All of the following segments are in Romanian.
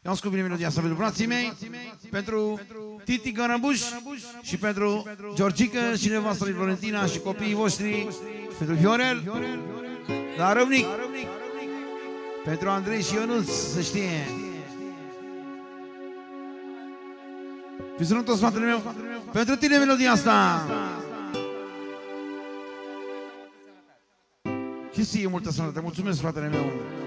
I-am scos bine melodia asta pentru frații mei, pentru Titi Gărăbuș și pentru Georgica și nevastă lui Florentina și copiii voștri, pentru Viorel, la Râvnic, pentru Andrei și Ionuț, să știe. Fiți sănătos, fratele meu, pentru tine melodia asta. Și ție multă sănătate, mulțumesc, fratele meu.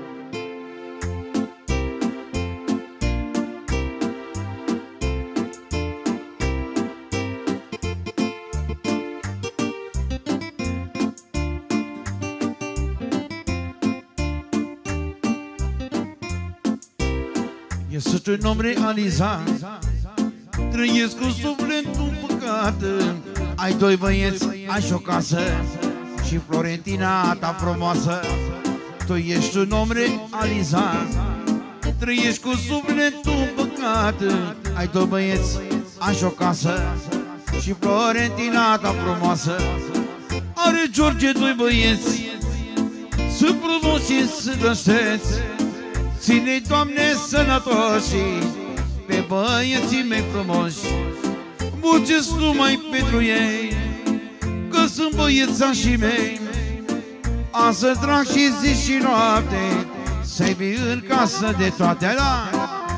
Ești un om realizat, trăiesc cu sufletul păcat. Ai doi băieți, ai și o casă și Florentina ta frumoasă. Tu ești un om realizat, trăiești cu sufletul păcat. Ai doi băieți, ai și o casă și Florentina ta frumoasă. Are George doi băieți, sunt frumoși și sunt drășteți. Ține-i, Doamne, sănătoși pe băieții mei frumoși. Muncesc numai pentru ei, că sunt băiețașii mei. Am să trag și zi și noapte, să-i vii în casă de toate. Da!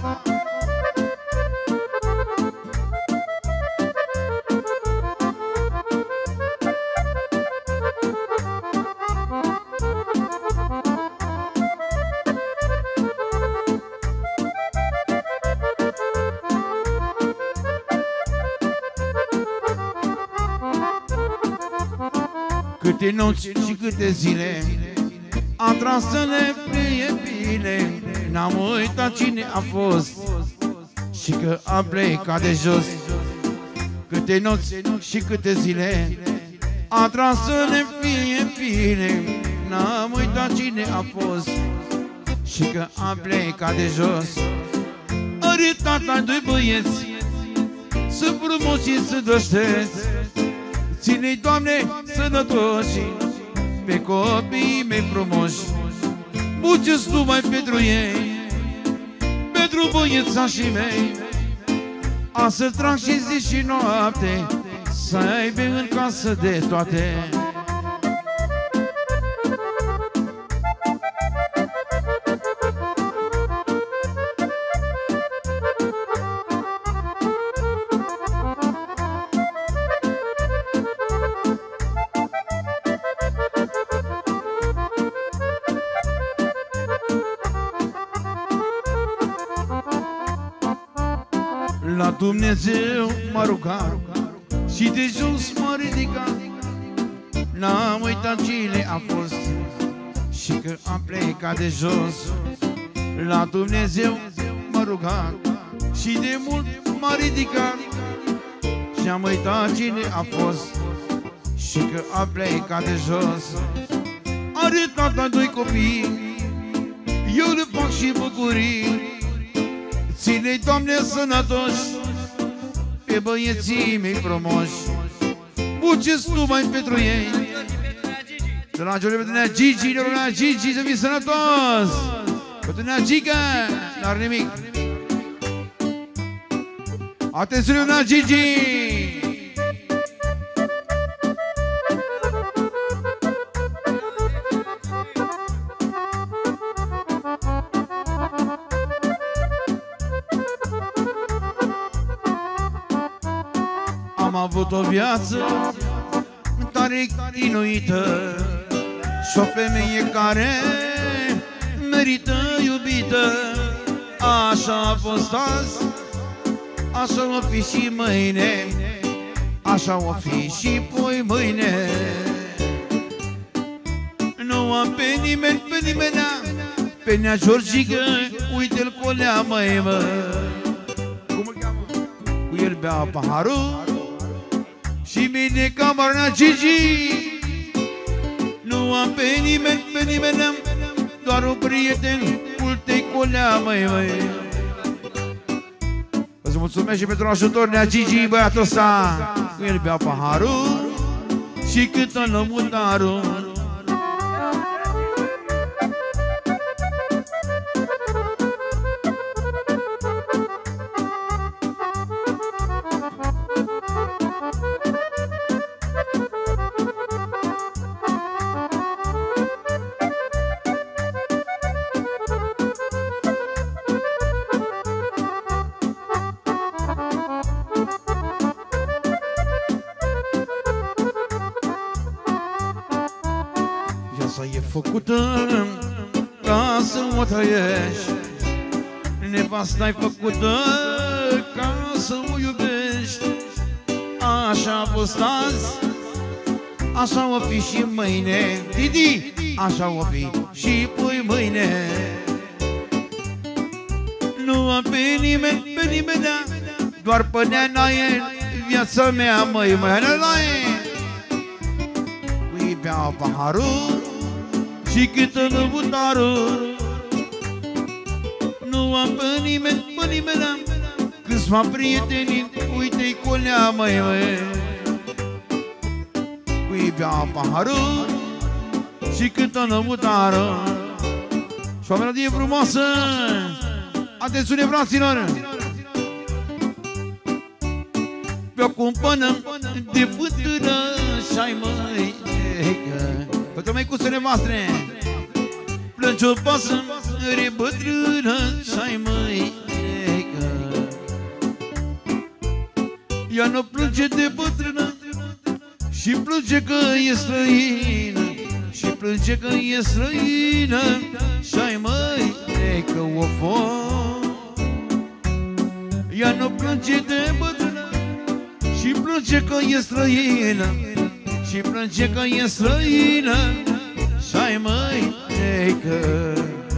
Câte nopți și câte zile am tras să le fie bine. N-am uitat cine a fost și că am plecat de jos. Câte nopți și câte zile am tras să le fie bine. N-am uitat cine a fost și că am plecat de jos. Are tata doi băieți, sunt frumoși și sunt drășteți. Ține-i, Doamne, sănătoși pe copiii mei frumoși. Muncesc numai pentru ei, pentru băiețașii mei. Am să trag și zi și noapte, să aibă în casă de toate. La Dumnezeu m-a rugat și de jos m-a ridicat. N-am uitat cine a fost și că am plecat de jos. La Dumnezeu m-a rugat și de mult m-a ridicat. Și am uitat cine a fost și că am plecat de jos. Are tata doi copii, eu le fac și bucurii. Ține-i, Doamne, sănătoși pe băieții mei frumoși. Muncesc numai pentru ei. Dragile, pentru nea Gigi, nea Gigi, să fii sănătos. Pentru nea Giga, n-are nimic. Atențiune, nea Gigi! Am avut o viață tare chinuită și o femeie care merită iubită. Așa a fost azi, așa o fi și mâine, așa o fi și poi mâine. Nu am pe nimeni, pe nimenea, pe nea Georgică, uite-l colea, măi, mă. Cum îl cheamă? Cu el bea paharul și mine camara Gigi. Nu am pe nimeni, pe nimeni, doar un prieten, uite-i colea, măi, măi. Îți mulțumesc și pentru ajutor, nea Gigi, băiatul ăsta. Cu el bea paharul și câtă lămutarul. făcută ca să o trăiești, nevasta-i făcută ca să o iubești. Așa a fost azi, așa o fi și mâine, Didi, așa o fi și pui mâine. Nu am pe nimeni, doar pe neanaie, viața mea, măi, neanaie. Cui beau paharul și câtă lăutarul. Nu am pe nimeni, câțiva prieteni, uite-i colea, măi. Cui beau paharul și câtă lăutarul. Și o melodie frumoasă. Atențiune, fraților! Pe-o cumpănă de bătrână și-ai măi, pentru măicuțele voastre, plânge o pasă de bătrână și-ai măi. Ea nu plânge de bătrână și plânge că e străină, și plânge că e străină și-ai măi, că o fost. Ea nu plânge de bătrână și plânge că e străină, și plânge că e străină și-ai măi, că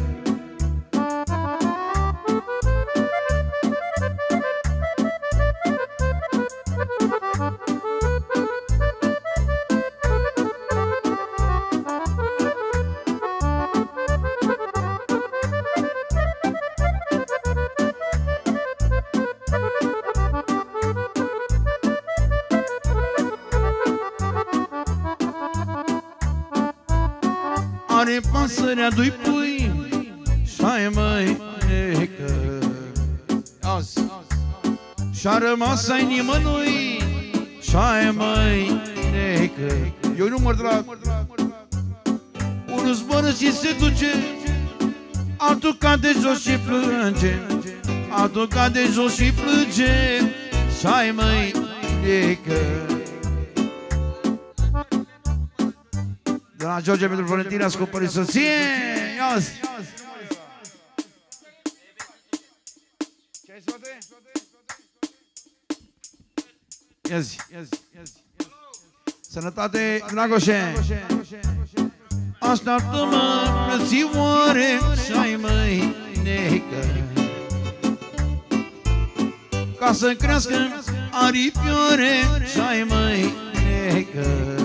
are pasărea doi pui și-ai măi, că și-a rămas ai nimănui și-ai măi, că eu număr drag. Unul zboară și se duce, altul cade jos și plânge, altul cade jos și plânge și-ai măi, că de la George pentru Florentina, scopării soție. Ia-ți! Ce-ai, soate? Ia-ți! Sănătate, Dragoșe! Așteaptă-mă, frățioare, și-ai măi, necă, ca să crească aripioare, și-ai măi, necă.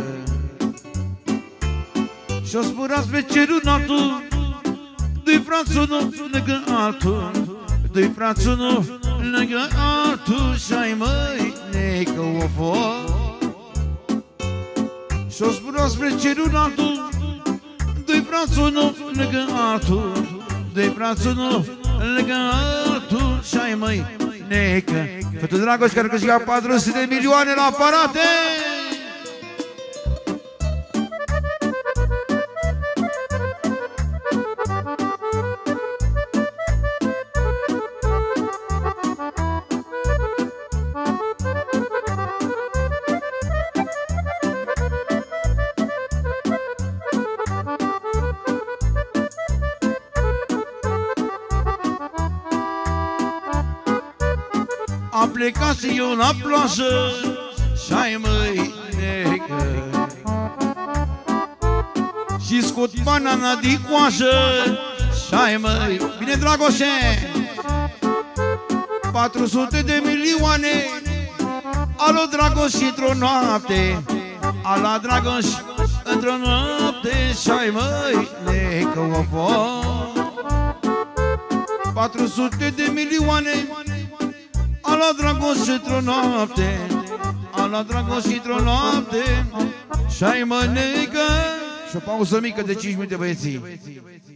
Și-o spurați pe cerul altul, doi frați unul lângă altul, doi frați unul lângă altul, și-ai măi, necă o fost. Și-o spurați pe cerul altul, doi frați unul lângă altul, doi frați unul lângă altul, și-ai măi, necă. Fătul Dragoș care câștiga 400 de milioane la aparate. Am plecat și eu la ploașă, și-ai măi, necă, și scot banana din coașă, și-ai măi, bine, Dragoșe, 400 de milioane, alo Dragoș într-o noapte, ala Dragoș într-o noapte, și-ai măi, necă o fost. 400 de milioane, ala Dragoș într-o noapte, ala Dragoș într-o noapte, și-ai mă, necă. Și o pauză mică de 5 minute, băieții.